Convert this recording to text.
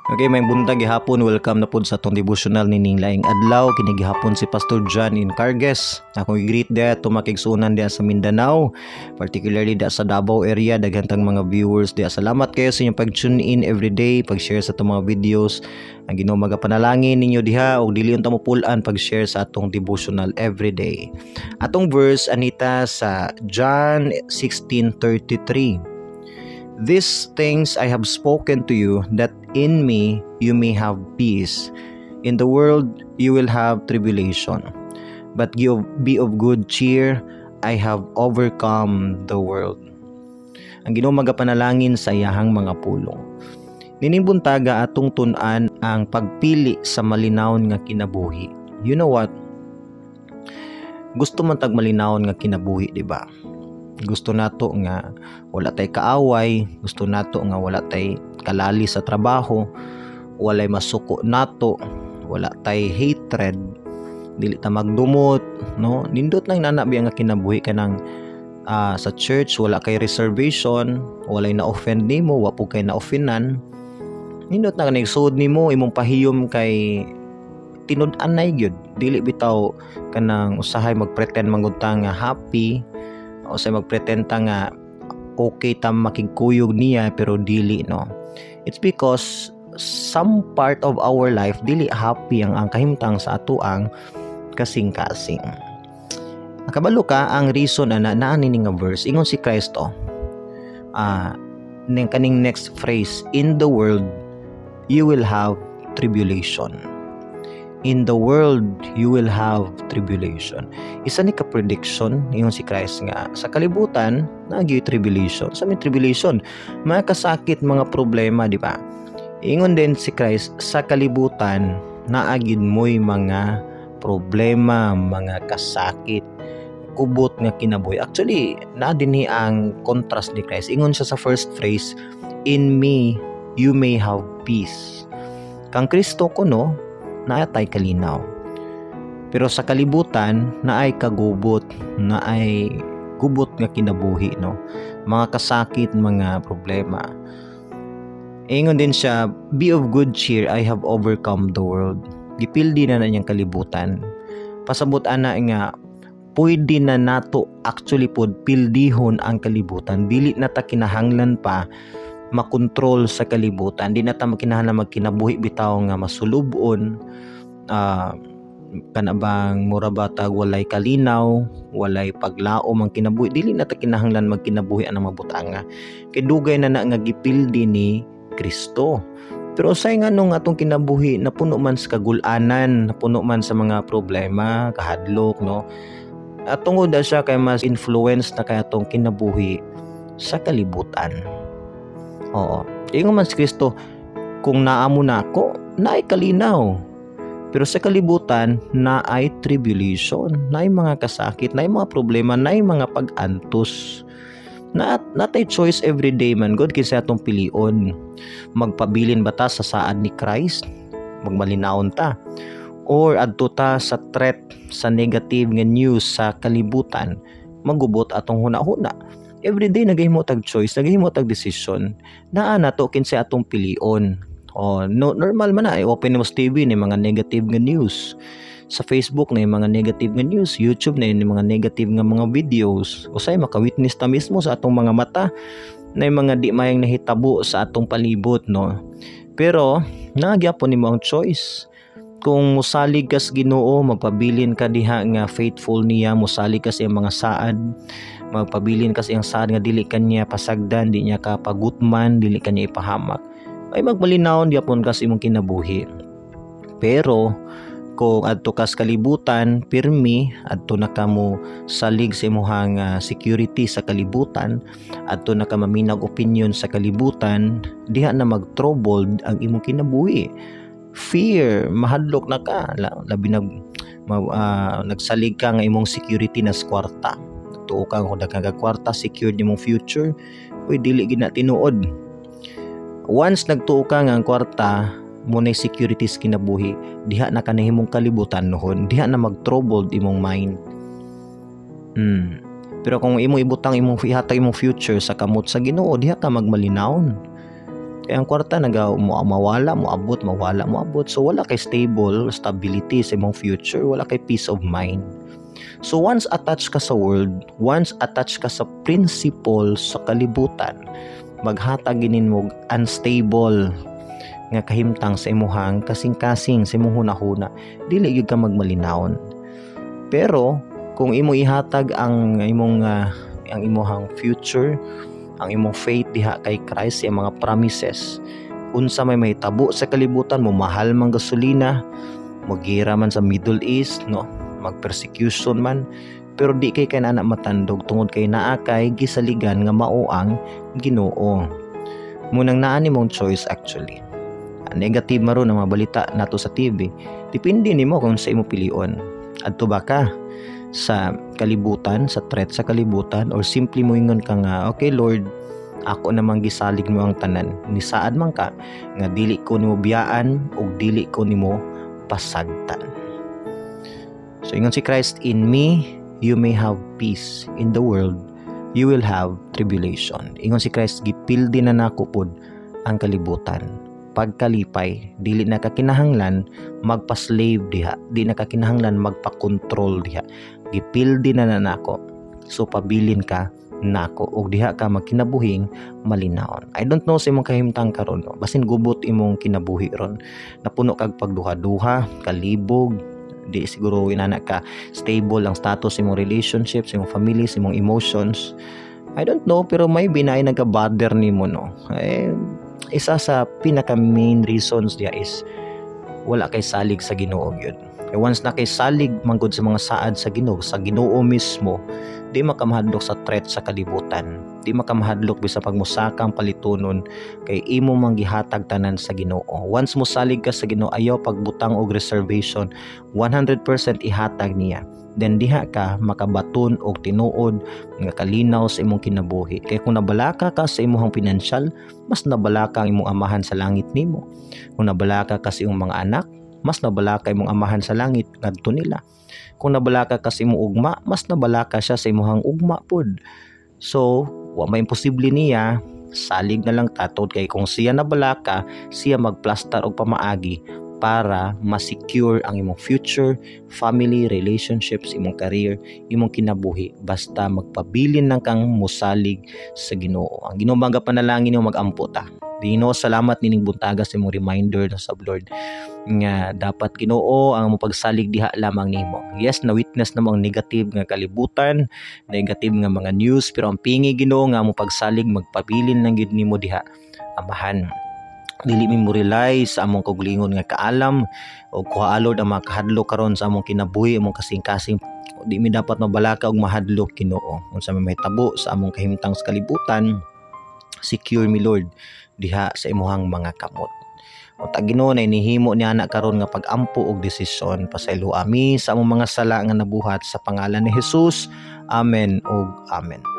Okay, may buntag gihapon, welcome na pod sa atong devotional nining laing adlaw. Kini gihapon si Pastor John in Carges. Ako i-greet dia tumakigsunan dia sa Mindanao, particularly dia sa Davao area. Daghan tang mga viewers dia. Salamat kayo sa inyong pag-tune in everyday, pag-share sa atong mga videos. Ang Ginoo magapanalangin ninyo diha og dili unta mo pulan pag-share sa atong devotional everyday. Atong verse anita sa John 16:33. These things I have spoken to you, that in me you may have peace. In the world you will have tribulation, but be of good cheer. I have overcome the world. Ang Ginoo magapanalangin sa iyahang mga pulong. Nining buntaga atong tun-an ang pagpili sa malinawon nga kinabuhi. You know what? Gusto man tag malinawon nga kinabuhi, di ba? Gusto nato nga wala tay kaaway, gusto nato nga wala tay kalali sa trabaho, walay masuko nato, wala tay hatred, dili ta magdumot, no? Nindot nang nanabi nga kinabuhi kanang sa church, wala kay reservation, walay na offend nimo, wa po kay na offendan. Nindot na nagsud nimo imong pahiyom kay tinud-an nay gyud, dili bitaw kanang usahay magpretend mangud ta nga happy o sa magpretend ta nga okay ta makigkuyog niya pero dili, no? It's because some part of our life dili happy ang kahimtang sa atoang kasing-kasing. Nakabalo ka ang reason na naani nga verse ingon si Kristo. Ning kaning next phrase, in the world you will have tribulation. In the world you will have tribulation. Isa ni ka-prediction ingon si Christ nga sa kalibutan naagyoy tribulation. Sa may tribulation, mga kasakit, mga problema, di ba? Ingon din si Christ sa kalibutan naagid mo'y mga problema, mga kasakit, kubot nga kinabuhi. Actually, na dinhi ang contrast ni Christ. Ingon siya sa first phrase, in me you may have peace. Kang Kristo ko, no, naatay kalinaw. Pero sa kalibutan, naay kagubot, naay gubot nga kinabuhi, no? Mga kasakit, mga problema. Ingon din siya, be of good cheer, I have overcome the world. Gipildi na niyang kalibutan. Pasabot ana nga, pwede na nato actually pod pildihon ang kalibutan. Dili na ta kinahanglan pa makontrol sa kalibutan. Di na ta makinahanglan magkinabuhi bitaw nga masulubon, kanabang mura batag walay kalinaw, walay paglaom ang kinabuhi. Dili na ta kinahanglan magkinabuhi ang mabutanga. Kay dugay na nga gipildi ni Kristo. Pero say nga nung atong kinabuhi napuno man sa kagulanan, napuno man sa mga problema, kahadlok, no? At tungod na siya kay mas influence na kay atong kinabuhi sa kalibutan. Oo. Ingon man si Kristo, kung naamo na ako, naay kalinaw. Pero sa kalibutan, naay tribulation, naay mga kasakit, naay mga problema, naay mga pag-antos. Natay choice every day man, God, kinsa atong pilion. Magpabilin ba ta sa saad ni Christ? Magmalinawon ta? Or adto ta sa threat, sa negative nga news sa kalibutan, magubot atong huna-huna? Everyday nagahimo tag choice, nagahimo tag decision. Naa nato kinsa atong pilion. No, normal man na open mo sa TV ni mga negative nga news. Sa Facebook na mga negative nga news, YouTube na mga negative nga mga videos. Usay maka-witness ta mismo sa atong mga mata na mga di mayang nahitabo sa atong palibot, no. Pero nagyapon nimo ang choice. Kung musalig kas Ginoo, magpabilin ka diha nga faithful niya, musalig ka sa mga saad, magpabilin ka sa iyang saad nga dili kanya pasagdan, di niya ka pagutman, dili kanya ipahamak, ay magmalinawon gyapon ka sa imong kinabuhi. Pero kung adto kas kalibutan, pirmi adto na kamo salig sa imong security sa kalibutan, adto na ka maminag opinion sa kalibutan, diha na mag-troubled ang imong kinabuhi. Fear, mahadlok na ka, labi nagsalig ka nga imong security na sa kwarta. Tuo ka kung daghang kwarta, secured imong future, uy dili gina tinuod. Once nagtuo ka nga ang kwarta mo na securities kinabuhi, diha na kanahimong kalibutan nohon, diha na mag-troubled imong mind. Pero kung imong ibutang imong ihatag imong future sa kamot sa Ginoo, diha ka magmalinawon. Kaya ang kwarta mawala, moabot. So wala kay stability sa imong future, wala kay peace of mind. So once attached ka sa world, once attached ka sa principle sa kalibutan, maghatag ginin mo unstable nga kahimtang sa imuhang kasing-kasing sa imong hunahuna, dili gyud ka magmalinawon. Pero kung imo ihatag ang imuhang future, ang imong faith diha kay Christ, ang mga promises, unsa may mahitabo sa kalibutan mo, mahal man gasolina, magira man sa Middle East, no, mag-persecution man, pero di kay kanana matandog tungod kay naa kay gisaligan nga mao ang Ginoo. Munang naa nimong choice actually. Negative maron ang mga balita nato sa TV. Depende nimo kung sa imo pilion. Adto ba ka sa kalibutan, sa threat sa kalibutan, or simply moingon ka nga, okay Lord, ako namang gisalig mo ang tanan. Nisaad man ka nga dili ko nimo biyaan ug dili ko nimo pasagtan. So ingon si Christ, in me you may have peace, in the world you will have tribulation. Ingon si Christ, gipildi na nako pod ang kalibutan. Pagkalipay, dili na kakinahanglan magpa-slave diha, di na kakinahanglan magpa-control diha. Gipildi na nako. So pabilin ka nako ug diha ka magkinabuhing malinawon. I don't know sa imong kahimtang karon, no? Basin gubot imong kinabuhi ron, napuno kag pagduha-duha, kalibog, di siguro inana ka stable ang status sa imong relationships, sa imong family, sa imong emotions. I don't know, pero maybe na ay nagka-bother nimo, no. Isa sa pinaka main reasons diya is wala kay salig sa Ginoo gyud. Once na kay salig manggod sa mga saad sa Ginoo mismo, di makamahadlok sa threat sa kalibutan, di makamahadlok bisa pagmusakang palitunon, kay imo mang gihatag tanan sa Ginoo. Once mo salig ka sa Ginoo, ayaw pagbutang og reservation, 100% ihatag niya. Then diha ka makabaton og tinuod nga kalinaw sa imong kinabuhi. Kay kung nabalaka ka sa imong pinansyal, mas nabalaka ang imong amahan sa langit nimo. Kung nabalaka ka sa imong mga anak, mas nabalaka imong amahan sa langit ngadto nila. Kung nabalaka ka sa imong ugma, mas nabalaka siya sa imong ugma pod. So wa may imposible niya, salig na lang tatod, kay kung siya nabalaka, siya magplastar og pamaagi para ma-secure ang imong future, family, relationships, imong career, imong kinabuhi, basta magpabilin lang kang musalig sa Ginoo. Ang Ginoo bangga panalangin nimo magampo ta. Ginoo, salamat nining buntaga sa imong reminder sa Lord nga dapat Ginoo ang mapagsalig diha lamang nimo. Yes, na witness na ang negative nga kalibutan, negative nga mga news, pero ang pingi Ginoo nga mapagsalig magpabilin lang gid nimo diha, amahan. Dili mi mo rely sa among kaugalingon nga kaalam o kuhaalod ang mga kahadlok karon sa among kinabuhi, among kasing-kasing. Di mi dapat mabalaka og mahadlok Ginoo. Unsa may mahitabo sa among kahimtang sa kalibutan, secure mi Lord diha sa imuhang mga kamot. O ta Ginoo, na inihimo ni ana karon nga pag-ampo og desisyon, pasaylo ami sa among mga sala nga nabuhat sa pangalan ni Jesus. Amen ug amen.